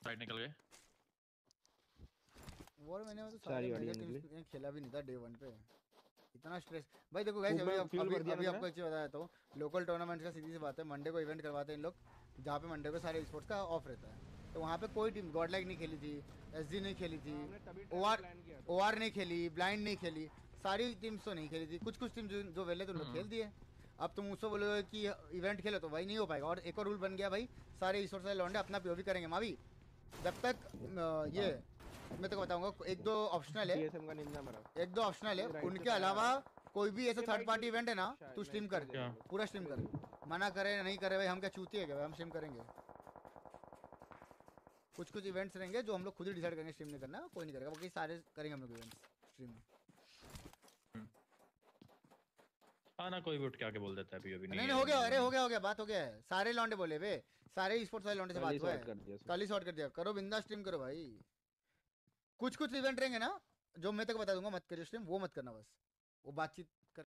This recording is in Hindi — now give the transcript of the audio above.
साइड निकल गए। वॉर मैंने तो सारी सारे गाड़ियाँ मेगा निकली। टीम्स खेला भी नहीं था डे 1 पे। इतना स्ट्रेस भाई देखो गाइस, ऊपर अभी fuel अभी भर दिया अभी ना आपको एक चीज़ बताया तो लोकल टूर्नामेंट्स का सीधी सी बात है, मंडे को इवेंट करवाते हैं इन लोग, जहाँ पे मंडे को सारे स्पोर्ट्स का ऑफ रहता है। तो वहाँ पे कोई टीम गॉडलाइक नहीं खेली थी, एसजी नहीं खेली थी, हमने तभी ओआर प्लान किया था। ओआर नहीं खेली, ब्लाइंड नहीं खेली, सारी टीम्स तो नहीं खेली थी। कुछ कुछ टीम जो वेले तो लोग खेल दिए। अब तुम उससे बोलोगे कि इवेंट खेलो तो वही नहीं हो पाएगा। और एक और रूल बन गया भाई, सारे स्पोर्ट्स वाले लौंडे अपना पीओवी करेंगे मावी, जब तक ये मैं तो बताऊंगा। एक दो ऑप्शनल है, TSM का निंदा मरा। एक दो ऑप्शनल है, ये right उनके से अलावा कोई भी ऐसा ये थर्ड right पार्टी से- इवेंट है ना, शायद तू नहीं, स्ट्रीम कर, क्या? पूरा स्ट्रीम कर। मना करे नहीं करे भाई, हम क्या चूती है क्या भाई, हम स्ट्रीम करेंगे। कुछ कुछ इवेंट्स रहेंगे जो हम लोग खुद ही डिसाइड करेंगे स्ट्रीम नहीं करना, कोई नहीं करेगा, बाकी सारे करेंगे हम लोग इवेंट्स स्ट्रीम में। हाँ ना, कोई भी उठ के आके बोल देता है पीओवी नहीं नहीं हो गया, अरे हो गया, बात हो गया है। सारे लौंडे बोले वे, सारे स्पोर्ट्स वाले लौंडे से कल ही बात हुआ sort है, कर दिया कल ही सॉर्ट कर दिया। करो बिंदा स्ट्रीम करो भाई। कुछ कुछ इवेंट रहेंगे ना जो मैं तक बता दूंगा, मत करियो स्ट्रीम, वो मत करना बस, वो बातचीत